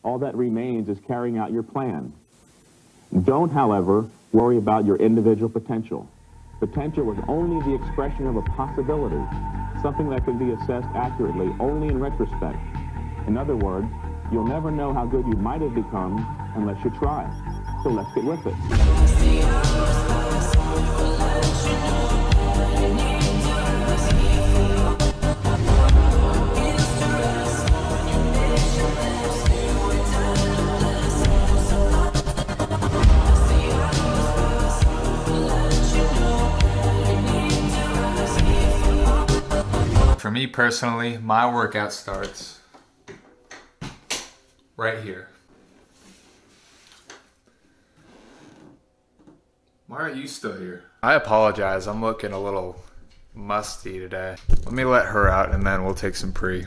All that remains is carrying out your plan. Don't, however, worry about your individual potential. Potential is only the expression of a possibility, something that can be assessed accurately only in retrospect. In other words, you'll never know how good you might have become unless you try. So let's get with it. For me personally, my workout starts right here. Why are you still here? I apologize, I'm looking a little musty today. Let me let her out and then we'll take some pre.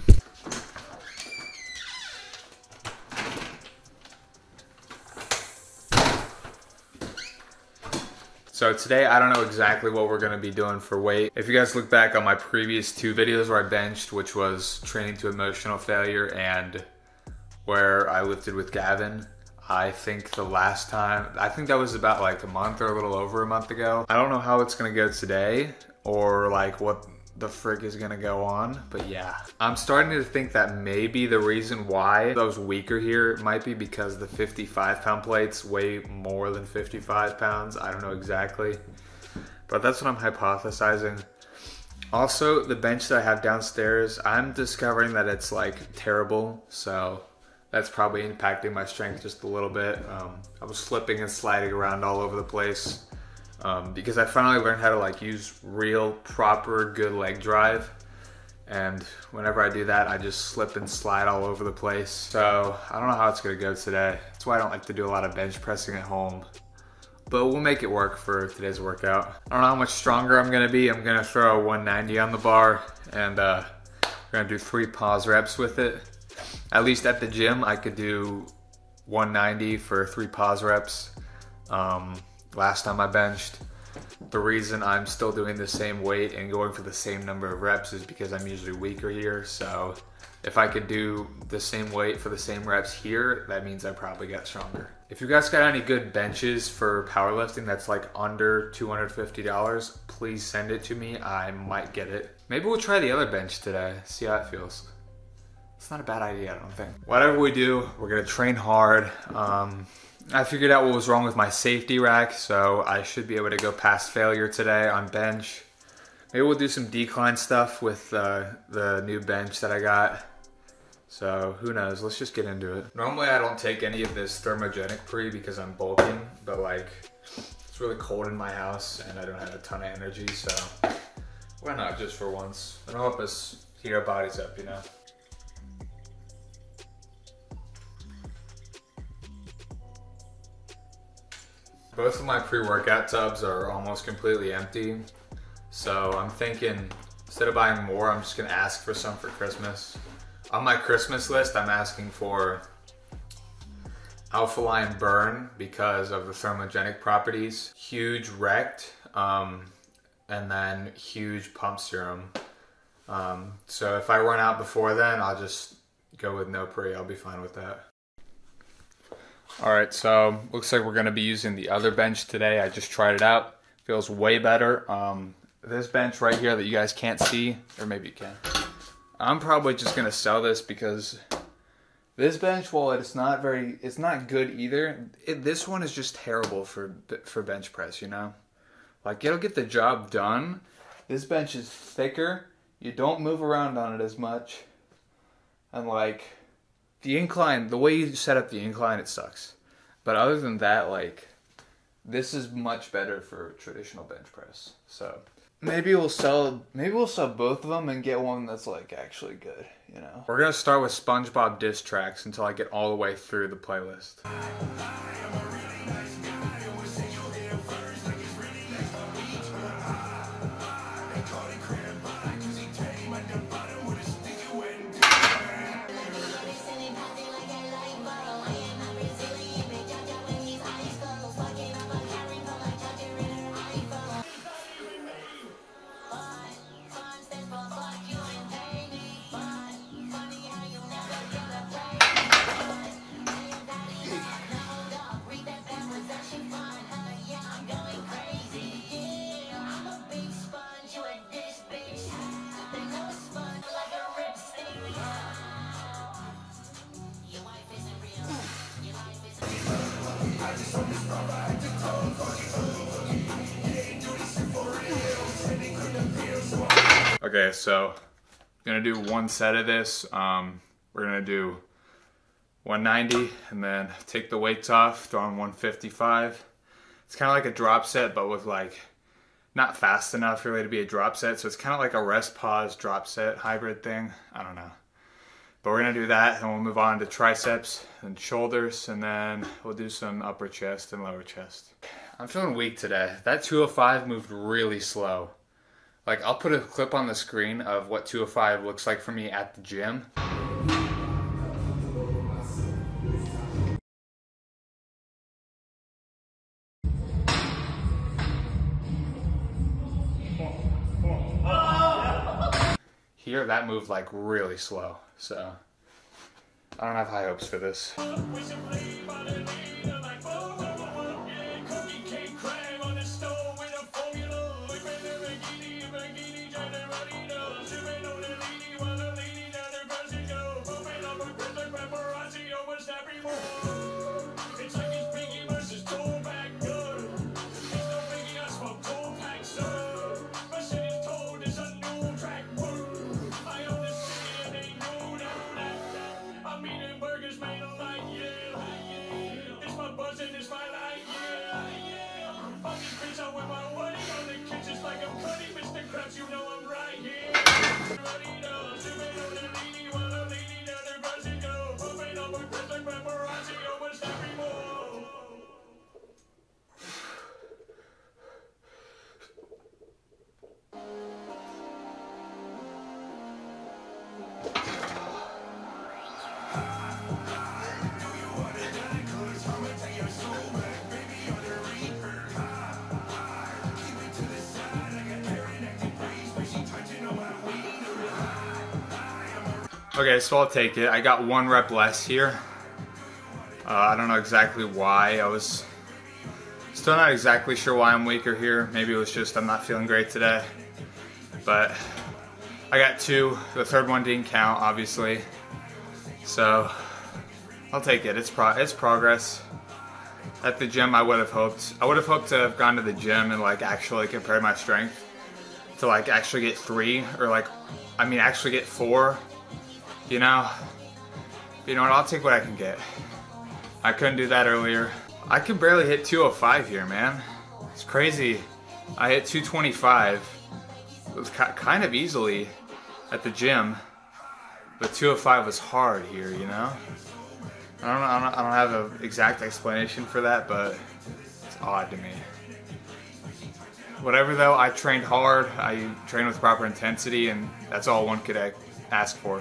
So today, I don't know exactly what we're gonna be doing for weight. If you guys look back on my previous 2 videos where I benched, which was training to emotional failure and where I lifted with Gavin, I think the last time, I think that was about like a month or a little over a month ago. I don't know how it's gonna go today or like what the frick is gonna go on, but yeah. I'm starting to think that maybe the reason why I was weaker here might be because the 55-pound plates weigh more than 55 pounds. I don't know exactly, but that's what I'm hypothesizing. Also, the bench that I have downstairs, I'm discovering that it's like terrible, so that's probably impacting my strength just a little bit. I was slipping and sliding around all over the place. Because I finally learned how to like use real, proper, good leg drive. And whenever I do that, I just slip and slide all over the place. So I don't know how it's gonna go today. That's why I don't like to do a lot of bench pressing at home. But we'll make it work for today's workout. I don't know how much stronger I'm gonna be. I'm gonna throw a 190 on the bar and we're gonna do 3 pause reps with it. At least at the gym, I could do 190 for 3 pause reps. Last time I benched. The reason I'm still doing the same weight and going for the same number of reps is because I'm usually weaker here. So if I could do the same weight for the same reps here, that means I probably get stronger. If you guys got any good benches for powerlifting that's like under $250, please send it to me. I might get it. Maybe we'll try the other bench today, see how it feels. It's not a bad idea, I don't think. Whatever we do, we're gonna train hard. I figured out what was wrong with my safety rack, so I should be able to go past failure today on bench. Maybe we'll do some decline stuff with the new bench that I got. So who knows, let's just get into it. Normally I don't take any of this thermogenic pre because I'm bulking, but like it's really cold in my house and I don't have a ton of energy, so why not just for once? It'll help us heat our bodies up, you know? Both of my pre-workout tubs are almost completely empty. So I'm thinking, instead of buying more, I'm just gonna ask for some for Christmas. On my Christmas list, I'm asking for Alphaline Burn because of the thermogenic properties, Huge Rect, and then Huge Pump Serum. So if I run out before then, I'll just go with no pre, I'll be fine with that. Alright, so looks like we're going to be using the other bench today. I just tried it out. Feels way better. This bench right here that you guys can't see, or maybe you can. I'm probably just going to sell this because this bench, well, it's not good either. This one is just terrible for bench press, you know? Like, it'll get the job done. This bench is thicker. You don't move around on it as much. And like, the incline, the way you set up the incline, it sucks. But other than that, like, this is much better for traditional bench press. So maybe we'll sell both of them and get one that's like actually good, you know. We're gonna start with SpongeBob diss tracks until I get all the way through the playlist. Okay, so I'm gonna do one set of this. We're gonna do 190 and then take the weights off, throw on 155. It's kind of like a drop set, but with like not fast enough really to be a drop set. So it's kind of like a rest pause drop set hybrid thing. I don't know. But we're gonna do that and we'll move on to triceps and shoulders, and then we'll do some upper chest and lower chest. I'm feeling weak today. That 205 moved really slow. Like, I'll put a clip on the screen of what 205 looks like for me at the gym. Here, that moved like really slow, so I don't have high hopes for this. Okay, so I'll take it. I got 1 rep less here. I don't know exactly why. I was still not exactly sure why I'm weaker here. Maybe it was just I'm not feeling great today. But I got 2. The third one didn't count, obviously. So I'll take it. It's progress. At the gym, I would have hoped to have gone to the gym and like actually compare my strength to like actually get 3 or like, I mean actually get 4. You know what, I'll take what I can get. I couldn't do that earlier. I can barely hit 205 here, man. It's crazy. I hit 225. It was kind of easily at the gym, but 205 was hard here, you know? I don't have an exact explanation for that, but it's odd to me. Whatever though, I trained hard, I trained with proper intensity, and that's all one could ask for.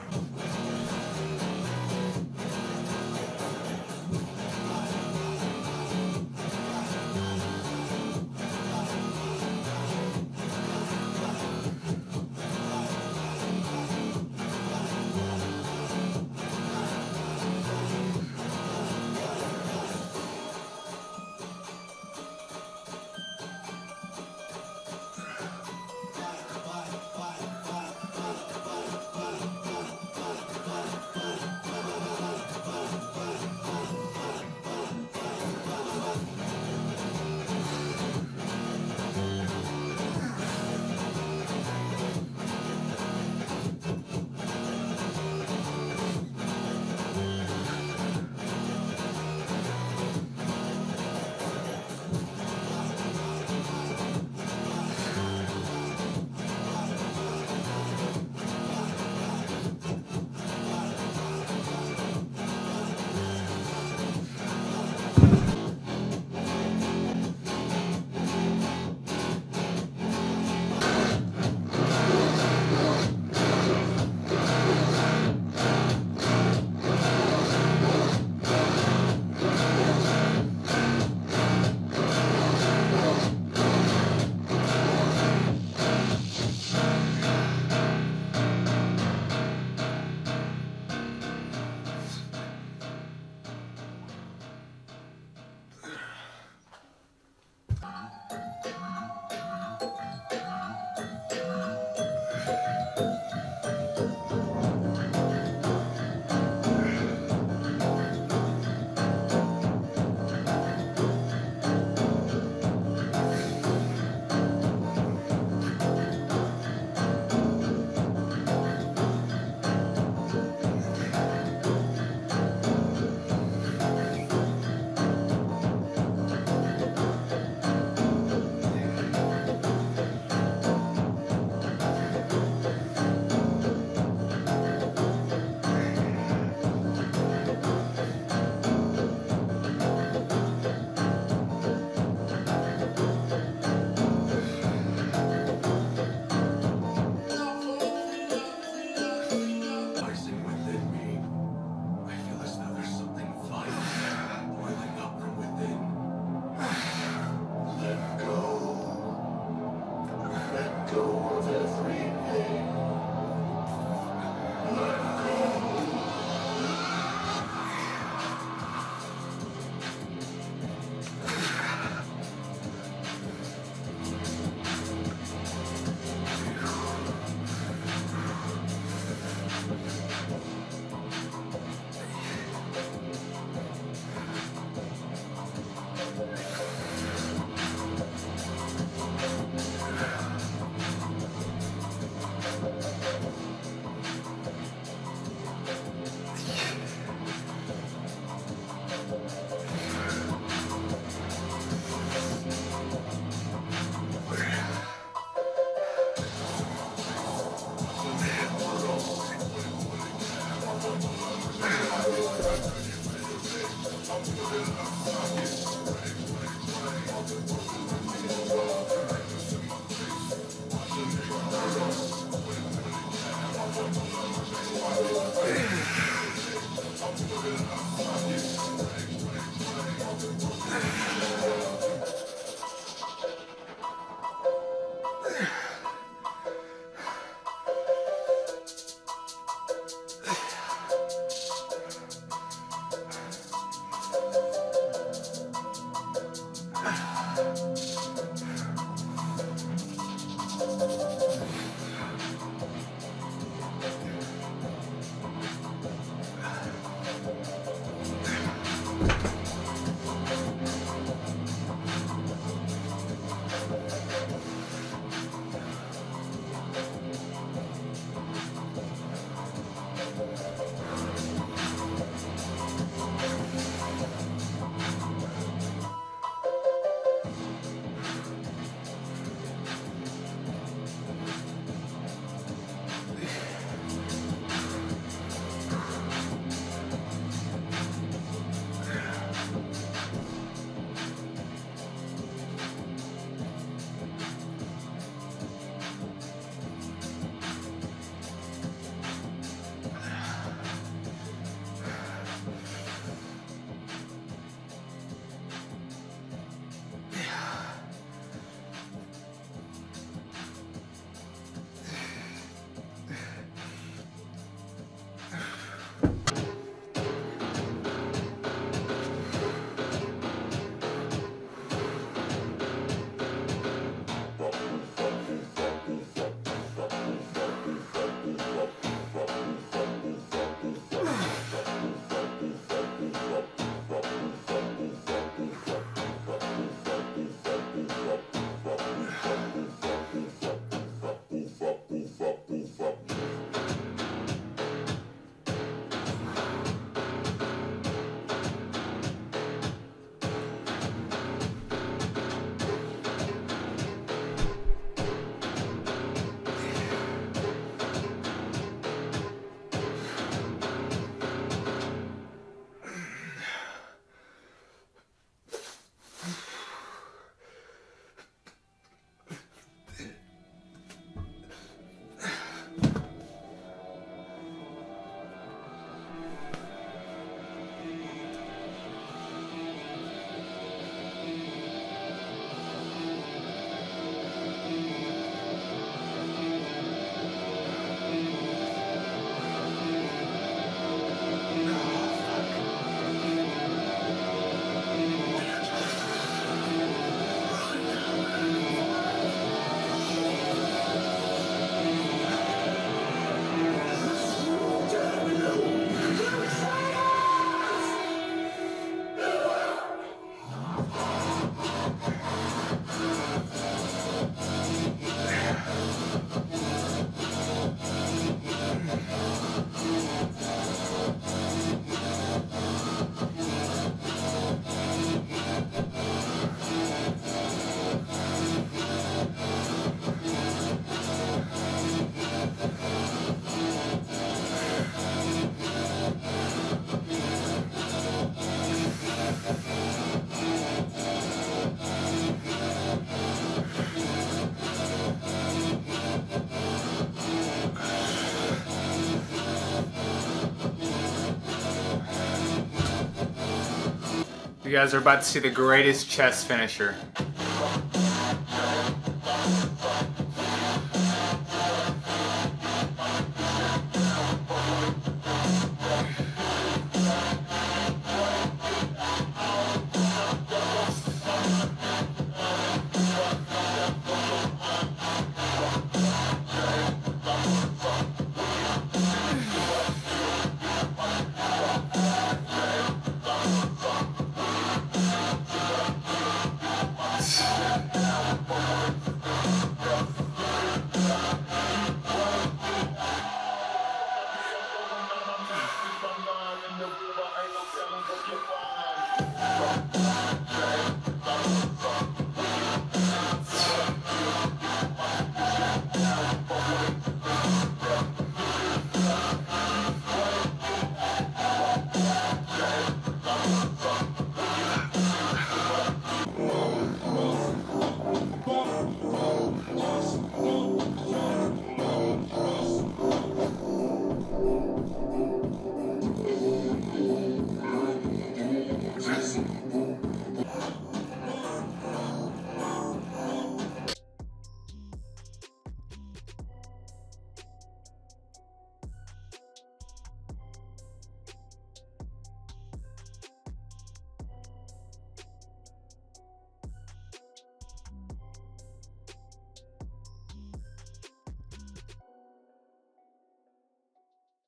You guys are about to see the greatest chest finisher.